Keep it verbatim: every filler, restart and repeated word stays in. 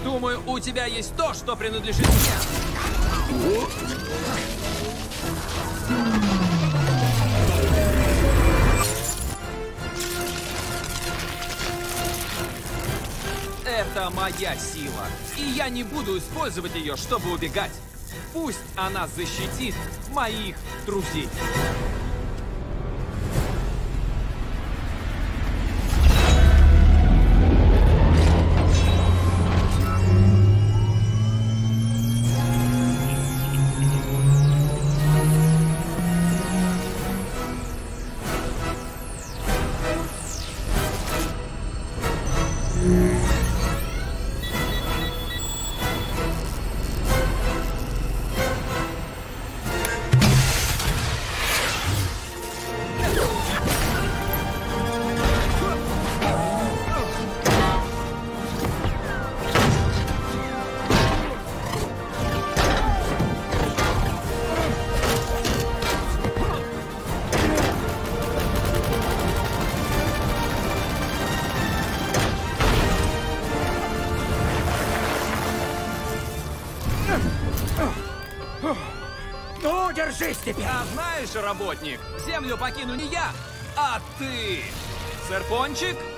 Думаю, у тебя есть то, что принадлежит мне. Это моя сила, и я не буду использовать ее, чтобы убегать. Пусть она защитит моих друзей. Ну, держись теперь! А знаешь, работник, землю покину не я, а ты. Сэр Пончик?